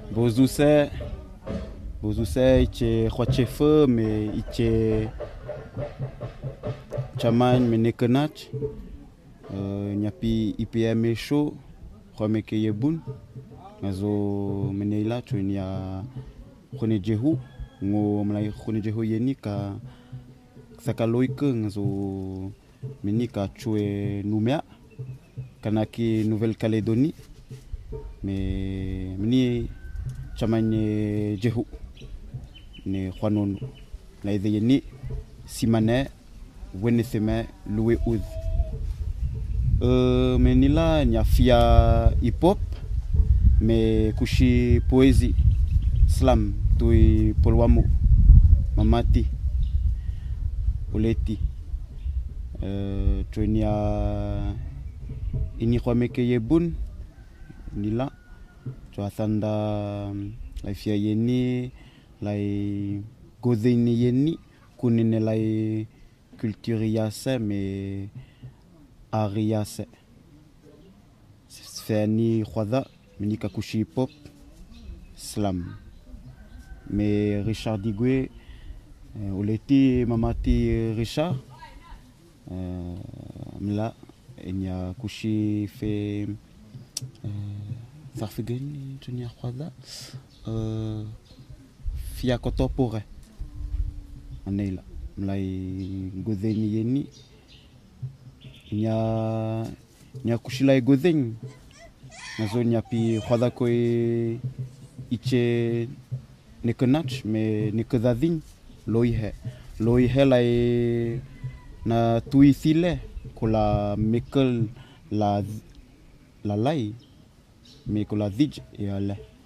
Bozuse iche khochefe me iche chamagne menekenach nyapi IPM show khomeke yebun ngazo menela chunia khone jehu ngo mlai khone jehu yeni ka sakaloike ngazo menika chue Nouméa kanaki Nouvelle-Calédonie mais meni chamagne jehu ne khwanono la yeni simane weneseme loué uz menila nyafia hip hop mais kushi poésie slam tui polwamu mamati oleti tunia ini khwameke yebun nila tuathanda laifia yeni lai godini yeni kunine lai culture yase mais ariase fani khwada minika kushi hip hop slam mais Richard Digwe oleti mamati Richard mla enya kushi fe farfegen tunia khwada fia kotopore anela mlai godeni yeni nya kushila godeni nazo nyapi khwada ko iche nekenach me nekedadin loihe lai na tuithile kola mekel la lai me kola dij e ale